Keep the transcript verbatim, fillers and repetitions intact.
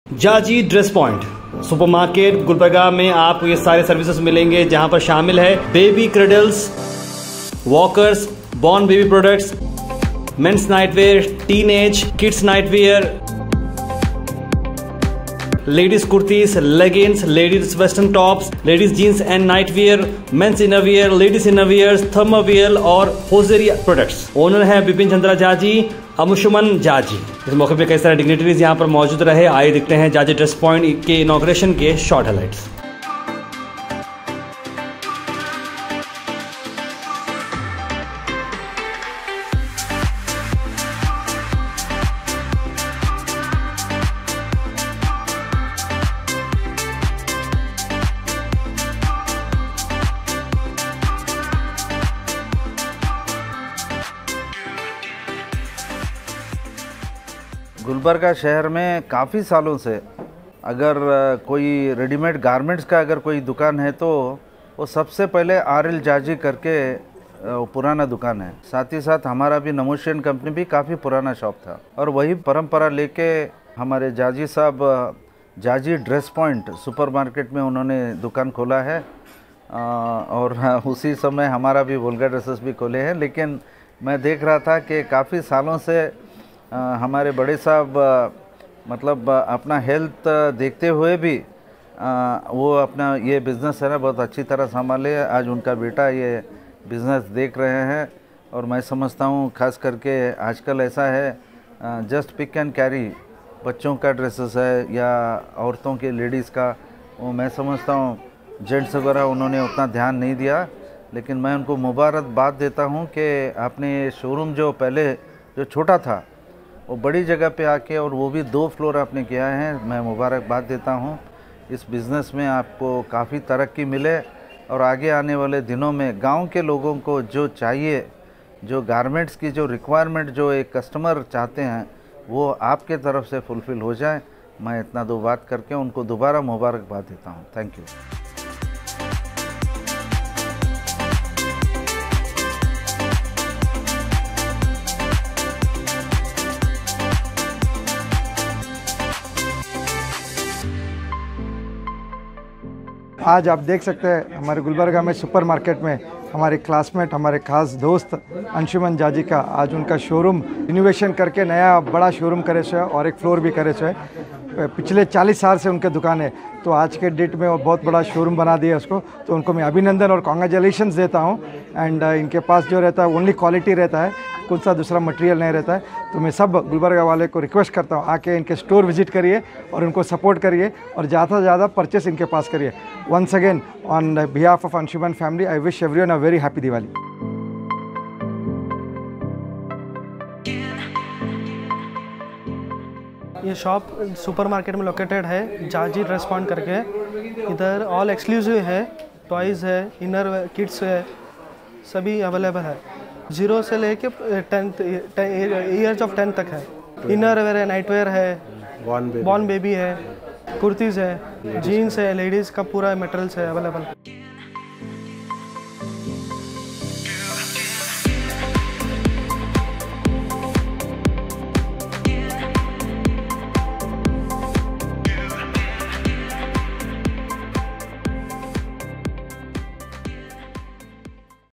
जाजी dress point supermarket Gulbarga में आपको ये सारे सर्विसेज मिलेंगे, जहां पर शामिल है baby cradles, walkers, born baby products, men's nightwear, teenage kids nightwear, ladies kurtis, leggings, ladies western tops, ladies jeans and nightwear, men's innerwear, ladies innerwear, thermawear और होजरी प्रोडक्ट्स। ओनर है बिपिन चंद्रा जाजी, अंशुमन जाजी। इस मौके पे कई सारे डिग्निटरीज यहाँ पर मौजूद रहे। आइए देखते हैं जाजी ड्रेस पॉइंट के इनॉग्रेशन के शॉर्ट हाइलाइट्स। गुलबर्गा शहर में काफ़ी सालों से अगर कोई रेडीमेड गारमेंट्स का अगर कोई दुकान है तो वो सबसे पहले आर एल जाजी करके पुराना दुकान है। साथ ही साथ हमारा भी नमोशियन कंपनी भी काफ़ी पुराना शॉप था और वही परंपरा लेके हमारे जाजी साहब जाजी ड्रेस पॉइंट सुपरमार्केट में उन्होंने दुकान खोला है और उसी समय हमारा भी वोल्गा ड्रेसेस भी खोले हैं। लेकिन मैं देख रहा था कि काफ़ी सालों से आ, हमारे बड़े साहब मतलब अपना हेल्थ देखते हुए भी आ, वो अपना ये बिज़नेस है ना बहुत अच्छी तरह संभाले। आज उनका बेटा ये बिज़नेस देख रहे हैं और मैं समझता हूँ खास करके आजकल ऐसा है जस्ट पिक एंड कैरी, बच्चों का ड्रेसेस है या औरतों के लेडीज़ का, वो मैं समझता हूँ जेंट्स वगैरह उन्होंने उतना ध्यान नहीं दिया। लेकिन मैं उनको मुबारकबाद देता हूँ कि आपने शोरूम जो पहले जो छोटा था वो बड़ी जगह पे आके और वो भी दो फ्लोर आपने किया है। मैं मुबारकबाद देता हूँ। इस बिज़नेस में आपको काफ़ी तरक्की मिले और आगे आने वाले दिनों में गांव के लोगों को जो चाहिए, जो गारमेंट्स की जो रिक्वायरमेंट जो एक कस्टमर चाहते हैं वो आपके तरफ से फुलफ़िल हो जाए। मैं इतना दो बात करके उनको दोबारा मुबारकबाद देता हूँ। Thank you. आज आप देख सकते हैं हमारे गुलबर्गा में सुपर मार्केट में हमारे क्लासमेट, हमारे खास दोस्त अंशुमन जाजी का आज उनका शोरूम इनोवेशन करके नया बड़ा शोरूम करे से और एक फ्लोर भी करे से। पिछले चालीस साल से उनके दुकान है, तो आज के डेट में वो बहुत बड़ा शोरूम बना दिया उसको, तो उनको मैं अभिनंदन और कॉन्ग्रेचुलेशंस देता हूँ। एंड इनके पास जो रहता है ओनली क्वालिटी रहता है, कुछ सा दूसरा मटेरियल नहीं रहता है। तो मैं सब गुलबर्गा वाले को रिक्वेस्ट करता हूँ आके इनके स्टोर विजिट करिए और उनको सपोर्ट करिए और ज़्यादा से ज़्यादा परचेस इनके पास करिए। Once again on behalf of Anshuman family I wish everyone a very happy Diwali. ये शॉप सुपरमार्केट में लोकेटेड है, जाजी ड्रेस पॉइंट करके। इधर ऑल एक्सक्लूसिव है, टॉयज़ है, इनर किड्स है, सभी अवेलेबल है। जीरो से लेके टेंथ ईयर्स ऑफ टेंथ तक है। इनर वेयर है, नाइट वेयर है, बॉर्न बेबी है, कुर्तीज़ है, जीन्स है, लेडीज़ का पूरा मटेरियल्स है अवेलेबल।